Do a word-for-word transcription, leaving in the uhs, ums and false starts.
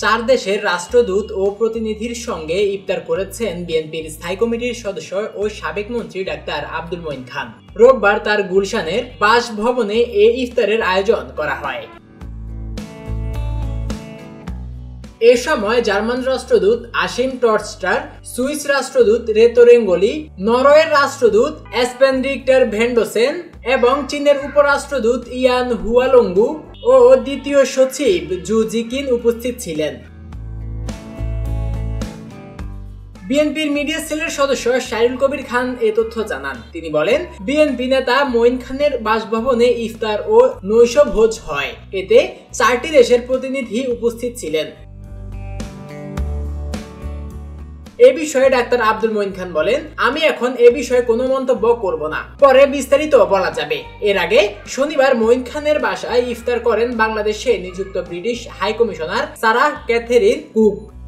চার দেশের রাষ্ট্রদূত ও প্রতিনিধির সঙ্গে ইফতার করেছেন বিএনপির স্থায়ী কমিটির সদস্য ও সাবেক মন্ত্রী ডাক্তার আব্দুল মঈন খান। রোববার তার গুলশানের বাসভবনে এ ইফতারের আয়োজন করা হয়। এ সময় জার্মান রাষ্ট্রদূত আসিম টর্স্টার, সুইস রাষ্ট্রদূত রেতো রেঙ্গলি, নরওয়ের রাষ্ট্রদূত এসপেনডিক্টার ভেন্ডোসেন এবং চীনের উপরাষ্ট্রদূত ইয়ান হুয়ালঙ্গু ও দ্বিতীয় সচিব জু জিকিন উপস্থিত ছিলেন। বিএনপির মিডিয়া সেলের সদস্য শাহরুল কবির খান এ তথ্য জানান। তিনি বলেন, বিএনপি নেতা মঈন খানের বাসভবনে ইফতার ও নৈশভোজ হয়। এতে চারটি দেশের প্রতিনিধি উপস্থিত ছিলেন। এ বিষয়ে ডাক্তার আব্দুল মঈন খান বলেন, আমি এখন এ বিষয়ে কোনো মন্তব্য করব না, পরে বিস্তারিত বলা যাবে। এর আগে শনিবার মঈন খানের বাসায় ইফতার করেন বাংলাদেশে নিযুক্ত British high commissioner Sarah Catherine cook.